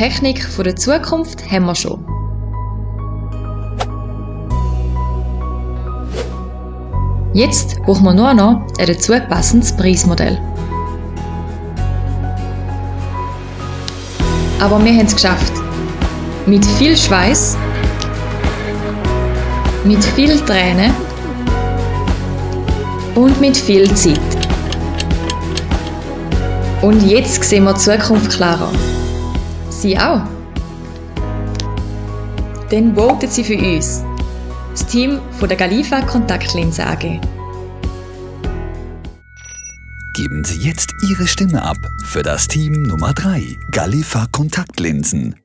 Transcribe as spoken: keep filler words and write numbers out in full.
Technik von der Zukunft haben wir schon. Jetzt brauchen wir nur noch ein dazu passendes Preismodell. Aber wir haben es geschafft. Mit viel Schweiß, mit viel Tränen und mit viel Zeit. Und jetzt sehen wir die Zukunft klarer. Sie auch? Dann voten Sie für uns. Das Team von der Galifa Kontaktlinsen A G. Geben Sie jetzt Ihre Stimme ab für das Team Nummer drei, Galifa Kontaktlinsen.